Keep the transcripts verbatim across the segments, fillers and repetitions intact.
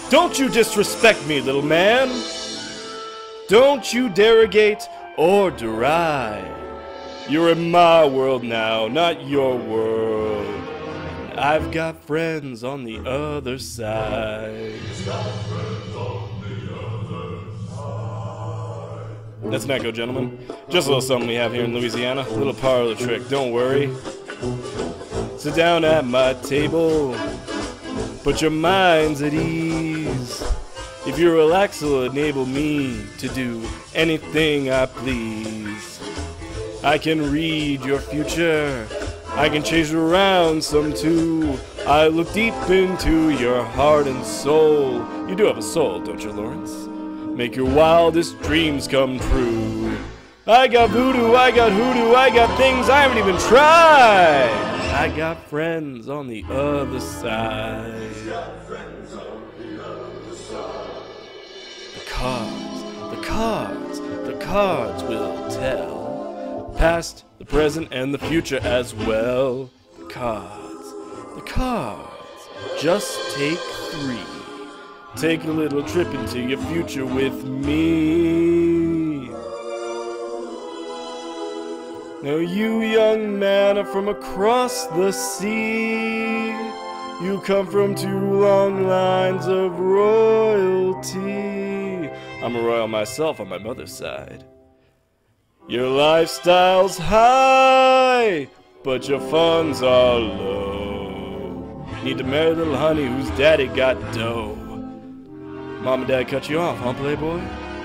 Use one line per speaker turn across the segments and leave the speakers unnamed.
Don't you disrespect me, little man. Don't you derogate or deride. You're in my world now, not your world. And I've got friends on the other side. That's an echo, gentlemen. Just a little something we have here in Louisiana. A little parlor trick, don't worry. Sit down at my table. Put your minds at ease. If you relax, it'll enable me to do anything I please. I can read your future. I can change it around some too. I look deep into your heart and soul. You do have a soul, don't you, Lawrence? Make your wildest dreams come true. I got voodoo, I got hoodoo, I got things I haven't even tried. I got friends on the other side. The cards, the cards, the cards will tell. Past, the present, and the future as well. The cards, the cards, just take three. Take a little trip into your future with me. Now you young man are from across the sea. You come from two long lines of royalty. I'm a royal myself on my mother's side. Your lifestyle's high, but your funds are low. Need to marry little honey whose daddy got dough. Mom and dad cut you off, huh, playboy?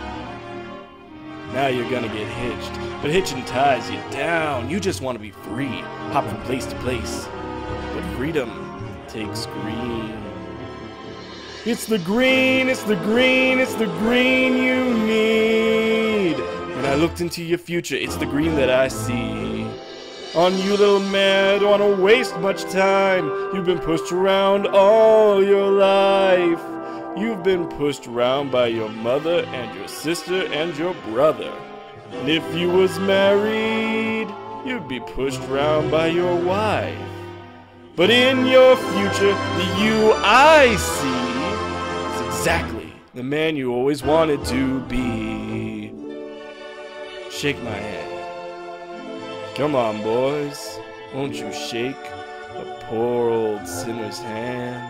Now you're gonna get hitched, but hitching ties you down. You just want to be free, hop from place to place. But freedom takes green. It's the green, it's the green, it's the green you need. When I looked into your future, it's the green that I see. On you, little man, don't wanna waste much time. You've been pushed around all your life. You've been pushed around by your mother and your sister and your brother. And if you was married, you'd be pushed around by your wife. But in your future, the you I see is exactly the man you always wanted to be. Shake my hand. Come on, boys. Won't you shake a poor old sinner's hand?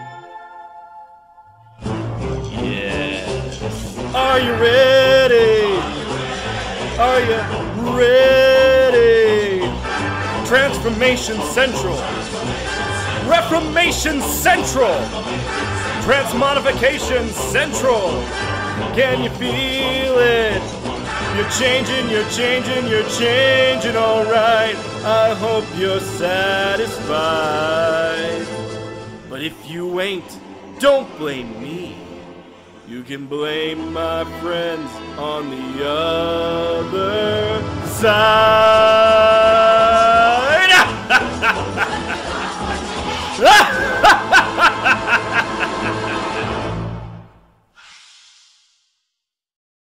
Yes. Are you ready? Are you ready? Transformation Central. Reformation Central. Transmodification Central. Can you feel it? You're changing, you're changing, you're changing, alright. I hope you're satisfied. But if you ain't, don't blame me. You can blame my friends on the other side.